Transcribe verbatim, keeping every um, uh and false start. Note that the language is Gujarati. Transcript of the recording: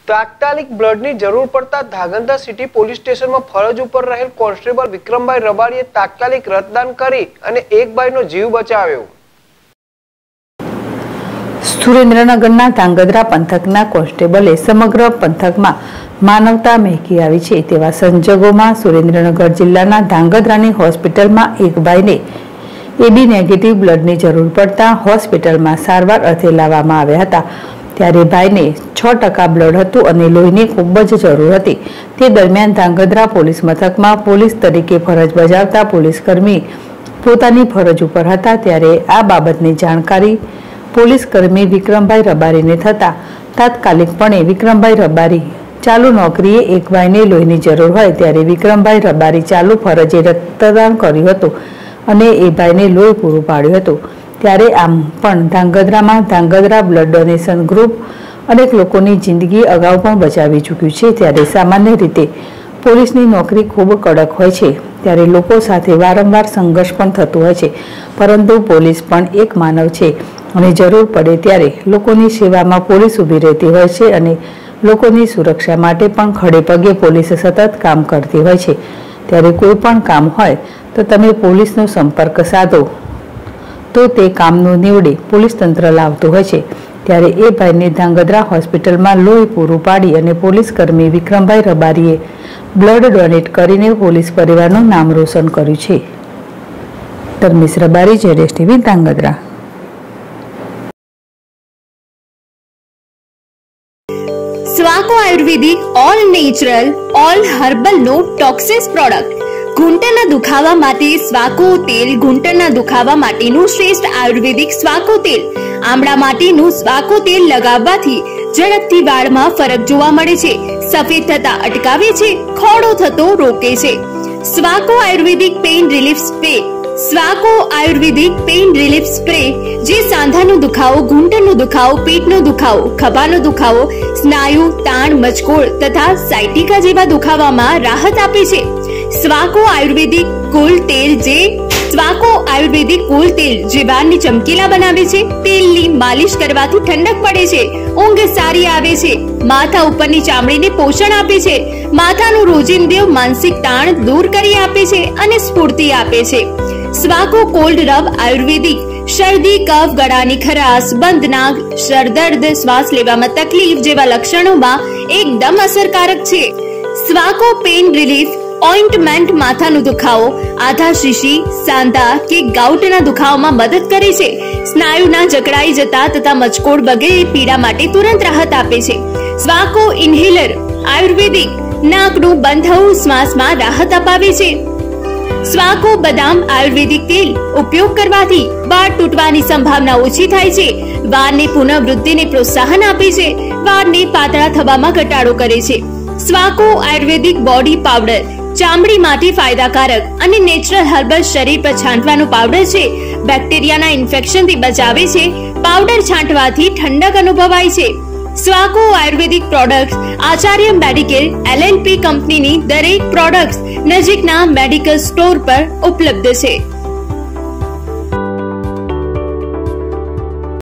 તાત્કાલિક બ્લડની જરૂર પડતા ધાંગધ્રા સિટી પોલીસ સ્ટેશનમાં ફરજ ઉપર રહેલ કોન્સ્ટેબલ વિક્રમભાઈ રબારીએ તાત્કાલિક રક્તદાન કરી અને એક ભાઈનો જીવ બચાવ્યો। સુરેન્દ્રનગરના ધાંગધ્રા પંથકના કોન્સ્ટેબલે સમગ્ર પંથકમાં માનવતા મહેકી આવી છે તેવા સંજોગોમાં સુરેન્દ્રનગર જિલ્લાના ધાંગધ્રાની હોસ્પિટલમાં એક ભાઈને એબી નેગેટિવ બ્લડની જરૂર પડતા હોસ્પિટલમાં સારવાર અર્થે લાવવામાં આવ્યા હતા। ત્યારે ભાઈને છ ટકા બ્લડ હતું અને લોહીની ખૂબ જ જરૂર હતી। તે દરમિયાન ધાંગધ્રા પોલીસ મથકમાં પોલીસ તરીકે ફરજ બજાવતા પોલીસકર્મી પોતાની ફરજ ઉપર હતા ત્યારે આ બાબતની જાણકારી પોલીસકર્મી વિક્રમભાઈ રબારીને થતા તાત્કાલિકપણે વિક્રમભાઈ રબારી ચાલુ નોકરીએ એક ભાઈને લોહીની જરૂર હોય ત્યારે વિક્રમભાઈ રબારી ચાલુ ફરજે રક્તદાન કર્યું હતું અને એ ભાઈને લોહી પૂરું પાડ્યું હતું। ત્યારે આમ પણ ધાંગધ્રામાં ધાંગધ્રા બ્લડ ડોનેશન ગ્રુપ અનેક લોકોની જિંદગી અગાઉ પણ બચાવી ચૂક્યું છે। ત્યારે સામાન્ય રીતે પોલીસની નોકરી ખૂબ કડક હોય છે ત્યારે લોકો સાથે વારંવાર સંઘર્ષ પણ થતું હોય છે પરંતુ પોલીસ પણ એક માનવ છે અને જરૂર પડે ત્યારે લોકોની સેવામાં પોલીસ ઊભી રહેતી હોય છે અને લોકોની સુરક્ષા માટે પણ ખડે પગે પોલીસ સતત કામ કરતી હોય છે। ત્યારે કોઈ પણ કામ હોય તો તમે પોલીસનો સંપર્ક સાધો તો તે કામનું નીવડે પોલીસ તંત્ર લાવતું હોય છે। ત્યારે એ ભાઈને ધાંગધ્રા હોસ્પિટલમાં લોહી પૂરું પાડી અને પોલીસ કર્મી વિક્રમભાઈ રબારીએ બ્લડ ડોનેટ કરીને પોલીસ પરિવારનું નામ રોશન કર્યું છે। ધર્મેશ રબારી, જેડેશ ટીવી, ધાંગધ્રા। સ્વાકો ayurvedic all natural all herbal no toxins product ઘૂંટણના દુખાવા માટે સ્વાકો તેલ ઘૂંટણના દુખાવા માટેનું શ્રેષ્ઠ આયુર્વેદિક સ્વાકો તેલ આમળા માટેનું સ્વાકો તેલ લગાવવાથી ઝડપથી વાળમાં ફરક જોવા મળે છે, સફેદ થતા અટકાવે છે, ખોડો થતો રોકે છે। સ્વાકો આયુર્વેદિક પેઇન રિલીફ સ્પ્રે સ્વાકો આયુર્વેદિક પેઇન રિલીફ સ્પ્રે જે સાંધાનો દુખાવો, ઘૂંટણનો દુખાવો, પેટનો દુખાવો, ખભાનો દુખાવો, સ્નાયુ તાણ, મચકોડ તથા સાયટિકા જેવા દુખાવામાં રાહત આપે છે। સ્વાકો આયુર્વેદિક કુલ તેલ જે સ્વાકો આયુર્વેદિક કુલ તેલ જે વાળને ચમકીલા બનાવે છે, તેલની માલિશ કરવાથી ઠંડક પડે છે, ઊંઘ સારી આવે છે, માથા ઉપરની ચામડીને પોષણ આપે છે, માથાનું રોજિંદુ માનસિક તાણ દૂર કરી આપે છે અને સ્ફૂર્તિ આપે છે। સ્વાકો કોલ્ડ રબ આયુર્વેદિક શરદી, કફ, ગળાની ખરાશ, બંધ નાક, સરદર્દ, શ્વાસ લેવામાં તકલીફ જેવા લક્ષણોમાં એકદમ અસરકારક છે। સ્વાકો પેઇન રિલીફ ઓઇન્ટમેન્ટ માથાનો દુખાવો, આધા શીશી, સાંધા કે ગાઉટના દુખાવામાં મદદ કરે છે, સ્નાયુના જકડાઈ જતા તથા મચકોડ વગેરે પીડા માટે તુરંત રાહત આપે છે। સ્વાકો ઇન્હેલર આયુર્વેદિક નાકનું બંધ થવું શ્વાસમાં રાહત અપાવે છે। સ્વાકો બદામ આયુર્વેદિક તેલ ઉપયોગ કરવાથી વાળ તૂટવાની સંભાવના ઓછી થાય છે, વાળની પુનઃવૃદ્ધિને પ્રોત્સાહન આપે છે, વાળને પાતળા થવામાં ઘટાડો કરે છે। સ્વાકો આયુર્વેદિક બોડી પાવડર ચામડી માટે ફાયદાકારક અને નેચરલ હર્બલ શરીર પર છાંટવાનો પાવડર છે, બેક્ટેરિયાના ઇન્ફેક્શનથી બચાવે છે, પાવડર છાંટવાથી ઠંડક અનુભવાય છે। સ્વાકો ayurvedic products Acharya medical LLP કંપનીની દરેક પ્રોડક્ટ્સ નજીકના મેડિકલ સ્ટોર પર ઉપલબ્ધ છે।